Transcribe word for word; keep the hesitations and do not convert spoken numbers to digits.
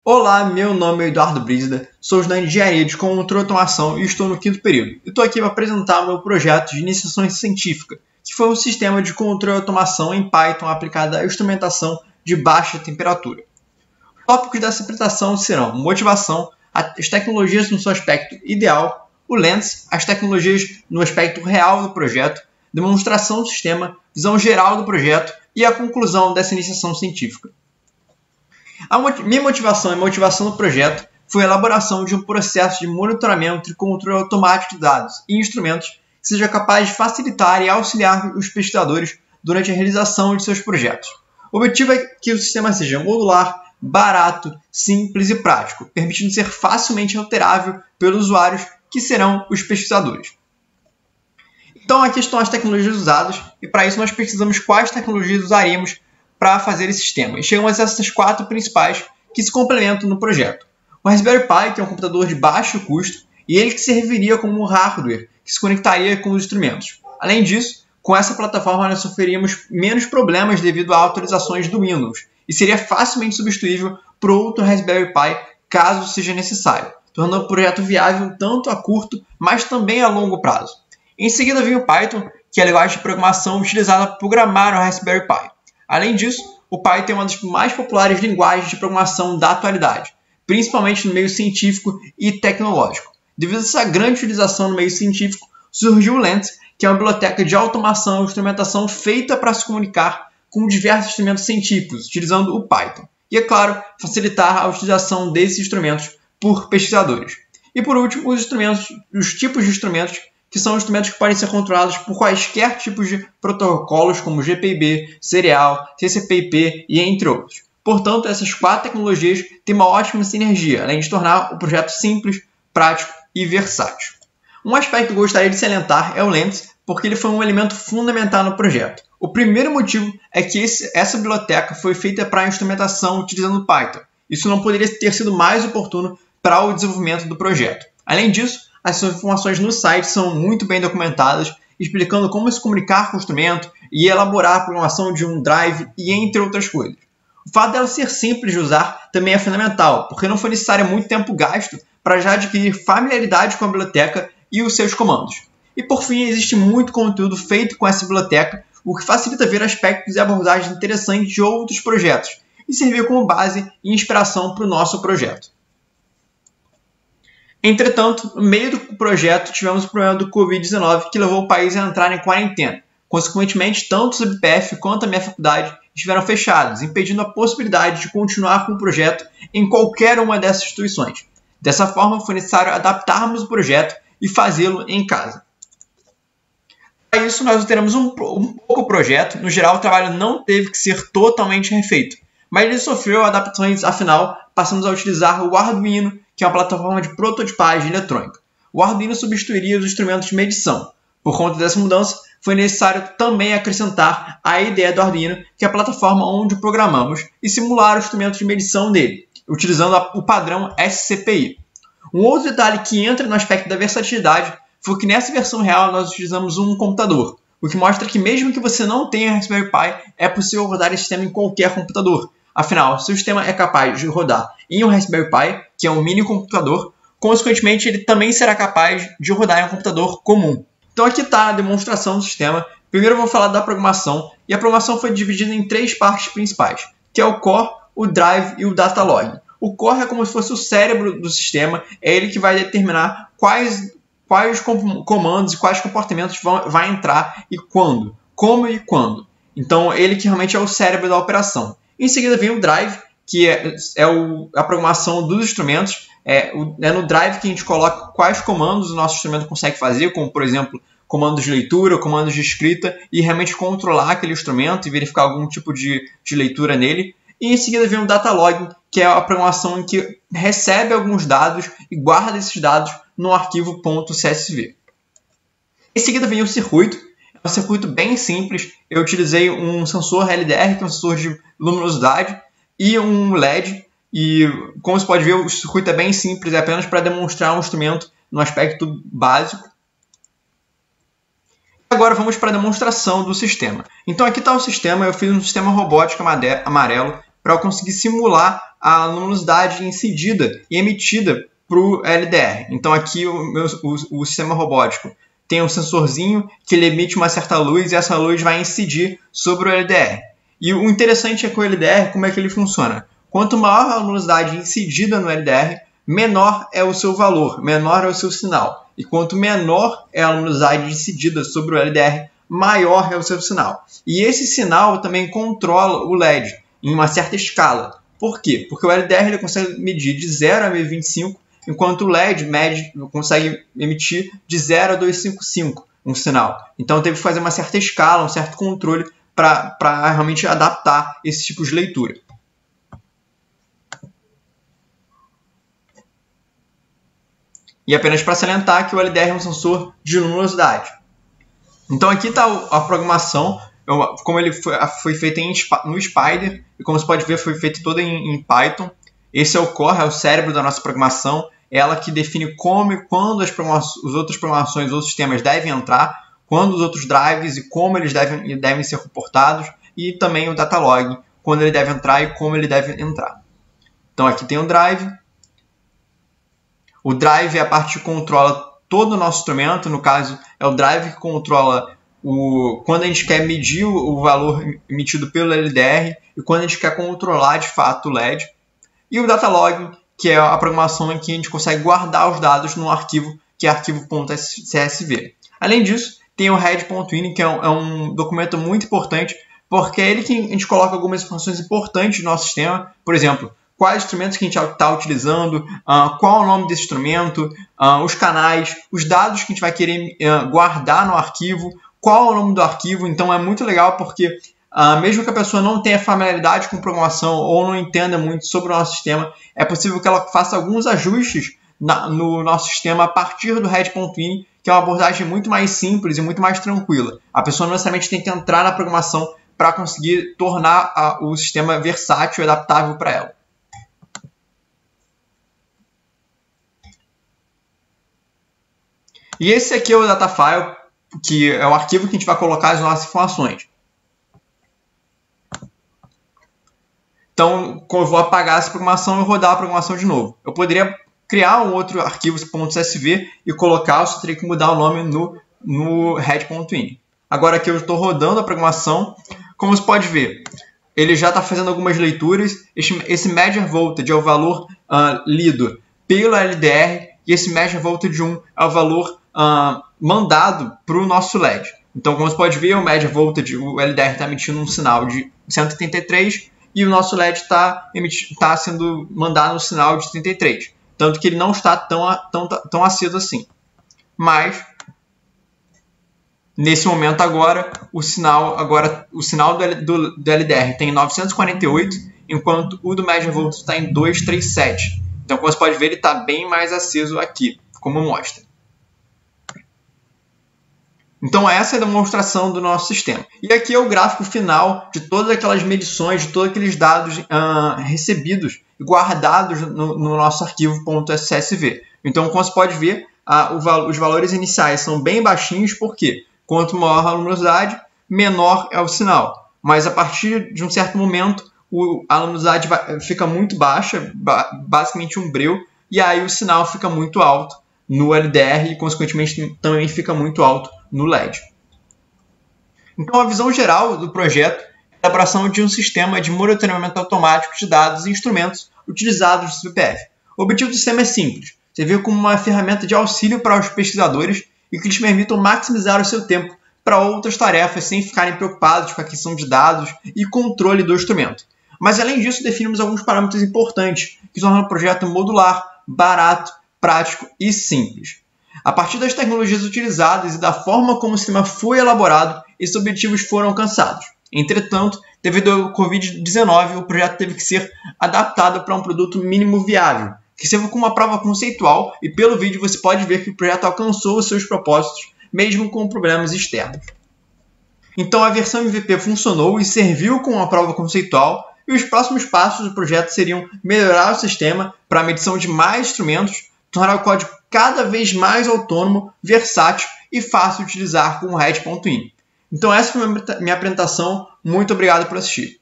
Olá, meu nome é Eduardo Brígida, sou da Engenharia de Controle e Automação e estou no quinto período. Estou aqui para apresentar o meu projeto de iniciação científica, que foi um sistema de controle e automação em Python aplicado à instrumentação de baixa temperatura. Os tópicos dessa apresentação serão motivação, as tecnologias no seu aspecto ideal, o Lens, as tecnologias no aspecto real do projeto, demonstração do sistema, visão geral do projeto e a conclusão dessa iniciação científica. A minha motivação e motivação do projeto foi a elaboração de um processo de monitoramento e controle automático de dados e instrumentos que seja capaz de facilitar e auxiliar os pesquisadores durante a realização de seus projetos. O objetivo é que o sistema seja modular, barato, simples e prático, permitindo ser facilmente alterável pelos usuários que serão os pesquisadores. Então aqui estão as tecnologias usadas e para isso nós pesquisamos quais tecnologias usaríamos para fazer esse sistema. E chegamos a essas quatro principais que se complementam no projeto. O Raspberry Pi, que é um computador de baixo custo, e ele que serviria como um hardware que se conectaria com os instrumentos. Além disso, com essa plataforma nós sofreríamos menos problemas devido a atualizações do Windows, e seria facilmente substituível por outro Raspberry Pi caso seja necessário, tornando o projeto viável tanto a curto, mas também a longo prazo. Em seguida vem o Python, que é a linguagem de programação utilizada para programar o Raspberry Pi. Além disso, o Python é uma das mais populares linguagens de programação da atualidade, principalmente no meio científico e tecnológico. Devido a essa grande utilização no meio científico, surgiu o Lens, que é uma biblioteca de automação e instrumentação feita para se comunicar com diversos instrumentos científicos, utilizando o Python. E, é claro, facilitar a utilização desses instrumentos por pesquisadores. E, por último, os instrumentos, os tipos de instrumentos que são instrumentos que podem ser controlados por quaisquer tipos de protocolos, como G P I B, Serial, T C P I P e entre outros. Portanto, essas quatro tecnologias têm uma ótima sinergia, além de tornar o projeto simples, prático e versátil. Um aspecto que eu gostaria de salientar é o Lens, porque ele foi um elemento fundamental no projeto. O primeiro motivo é que esse, essa biblioteca foi feita para a instrumentação utilizando Python. Isso não poderia ter sido mais oportuno para o desenvolvimento do projeto. Além disso, as informações no site são muito bem documentadas, explicando como se comunicar com o instrumento e elaborar a programação de um drive e entre outras coisas. O fato dela ser simples de usar também é fundamental, porque não foi necessário muito tempo gasto para já adquirir familiaridade com a biblioteca e os seus comandos. E por fim, existe muito conteúdo feito com essa biblioteca, o que facilita ver aspectos e abordagens interessantes de outros projetos e servir como base e inspiração para o nosso projeto. Entretanto, no meio do projeto, tivemos o problema do covid dezenove que levou o país a entrar em quarentena. Consequentemente, tanto o C B P F quanto a minha faculdade estiveram fechados, impedindo a possibilidade de continuar com o projeto em qualquer uma dessas instituições. Dessa forma, foi necessário adaptarmos o projeto e fazê-lo em casa. Para isso, nós teremos um, um pouco projeto. No geral, o trabalho não teve que ser totalmente refeito, mas ele sofreu adaptações, afinal, passamos a utilizar o Arduino, que é uma plataforma de prototipagem eletrônica. O Arduino substituiria os instrumentos de medição. Por conta dessa mudança, foi necessário também acrescentar a ideia do Arduino, que é a plataforma onde programamos, e simular os instrumentos de medição dele, utilizando o padrão S C P I. Um outro detalhe que entra no aspecto da versatilidade foi que nessa versão real nós utilizamos um computador, o que mostra que mesmo que você não tenha Raspberry Pi, é possível rodar esse sistema em qualquer computador. Afinal, se o sistema é capaz de rodar em um Raspberry Pi, que é um mini computador, consequentemente ele também será capaz de rodar em um computador comum. Então aqui está a demonstração do sistema. Primeiro eu vou falar da programação, e a programação foi dividida em três partes principais, que é o core, o drive e o data log. O core é como se fosse o cérebro do sistema, é ele que vai determinar quais, quais comandos e quais comportamentos vão vai entrar e quando, como e quando. Então ele que realmente é o cérebro da operação. Em seguida vem o drive, que é, é o, a programação dos instrumentos. É, o, é no drive que a gente coloca quais comandos o nosso instrumento consegue fazer, como, por exemplo, comandos de leitura, comandos de escrita, e realmente controlar aquele instrumento e verificar algum tipo de, de leitura nele. E em seguida vem o data log, que é a programação em que recebe alguns dados e guarda esses dados no arquivo .csv. Em seguida vem o circuito. É um circuito bem simples. Eu utilizei um sensor L D R, que é um sensor de luminosidade, e um L E D. E como você pode ver, o circuito é bem simples, é apenas para demonstrar um instrumento no aspecto básico. Agora vamos para a demonstração do sistema. Então aqui está o sistema. Eu fiz um sistema robótico amarelo para eu conseguir simular a luminosidade incidida e emitida para o L D R. Então aqui o, meu, o, o sistema robótico tem um sensorzinho que ele emite uma certa luz e essa luz vai incidir sobre o L D R. E o interessante é que o L D R, como é que ele funciona? Quanto maior a luminosidade incidida no L D R, menor é o seu valor, menor é o seu sinal. E quanto menor é a luminosidade incidida sobre o L D R, maior é o seu sinal. E esse sinal também controla o L E D em uma certa escala. Por quê? Porque o L D R ele consegue medir de zero a mil e vinte e cinco, enquanto o L E D mede, consegue emitir de zero a duzentos e cinquenta e cinco um sinal. Então teve que fazer uma certa escala, um certo controle para realmente adaptar esse tipo de leitura. E apenas para salientar que o L D R é um sensor de luminosidade. Então aqui está a programação, como ele foi, foi feita em, no Spider, e como você pode ver foi feita toda em, em Python. Esse é o core, é o cérebro da nossa programação, ela que define como e quando as, as outras programações ou sistemas devem entrar, quando os outros drives e como eles devem, devem ser comportados, e também o datalog, quando ele deve entrar e como ele deve entrar. Então aqui tem o drive. O drive é a parte que controla todo o nosso instrumento, no caso é o drive que controla o, quando a gente quer medir o, o valor emitido pelo L D R e quando a gente quer controlar de fato o L E D. E o datalog, que é a programação em que a gente consegue guardar os dados no arquivo, que é arquivo.csv. Além disso, tem o head.ini, que é um, é um documento muito importante, porque é ele que a gente coloca algumas informações importantes do nosso sistema. Por exemplo, quais instrumentos que a gente está utilizando, uh, qual é o nome desse instrumento, uh, os canais, os dados que a gente vai querer uh, guardar no arquivo, qual é o nome do arquivo. Então é muito legal porque uh, mesmo que a pessoa não tenha familiaridade com programação ou não entenda muito sobre o nosso sistema, é possível que ela faça alguns ajustes na, no nosso sistema a partir do head.ini, que é uma abordagem muito mais simples e muito mais tranquila. A pessoa não necessariamente tem que entrar na programação para conseguir tornar a, o sistema versátil e adaptável para ela. E esse aqui é o datafile, que é o arquivo que a gente vai colocar as nossas informações. Então, eu vou apagar essa programação e rodar a programação de novo. Eu poderia criar um outro arquivo .csv e colocar, eu só teria que mudar o nome no, no head.ini. Agora que eu estou rodando a programação, como você pode ver, ele já está fazendo algumas leituras. Esse, esse measure voltage é o valor uh, lido pelo L D R e esse measure voltage um é o valor Uh, mandado para o nosso L E D. Então, como você pode ver, o measure voltage, o L D R está emitindo um sinal de cento e trinta e três e o nosso L E D está tá sendo mandado um sinal de trinta e três. Tanto que ele não está tão, tão, tão aceso assim. Mas, nesse momento agora, o sinal, agora, o sinal do, do, do L D R tem novecentos e quarenta e oito, enquanto o do measure voltage está em duzentos e trinta e sete. Então, como você pode ver, ele está bem mais aceso aqui, como mostra. Então essa é a demonstração do nosso sistema. E aqui é o gráfico final de todas aquelas medições, de todos aqueles dados uh, recebidos e guardados no, no nosso arquivo .csv. Então, como você pode ver, uh, o val os valores iniciais são bem baixinhos, porque quanto maior a luminosidade, menor é o sinal. Mas a partir de um certo momento, o, a luminosidade vai, fica muito baixa, ba basicamente um breu, e aí o sinal fica muito alto no L D R e, consequentemente, também fica muito alto no L E D. Então, a visão geral do projeto é a elaboração de um sistema de monitoramento automático de dados e instrumentos utilizados no C P F. O objetivo do sistema é simples. Você vê como uma ferramenta de auxílio para os pesquisadores e que lhes permitam maximizar o seu tempo para outras tarefas sem ficarem preocupados com a aquisição de dados e controle do instrumento. Mas, além disso, definimos alguns parâmetros importantes que tornam o projeto modular, barato, prático e simples. A partir das tecnologias utilizadas e da forma como o sistema foi elaborado, esses objetivos foram alcançados. Entretanto, devido ao covid dezenove, o projeto teve que ser adaptado para um produto mínimo viável, que serve como uma prova conceitual, e pelo vídeo você pode ver que o projeto alcançou os seus propósitos, mesmo com problemas externos. Então a versão M V P funcionou e serviu como uma prova conceitual, e os próximos passos do projeto seriam melhorar o sistema para a medição de mais instrumentos, tornar o código cada vez mais autônomo, versátil e fácil de utilizar com o head.ini. Então essa foi a minha apresentação. Muito obrigado por assistir.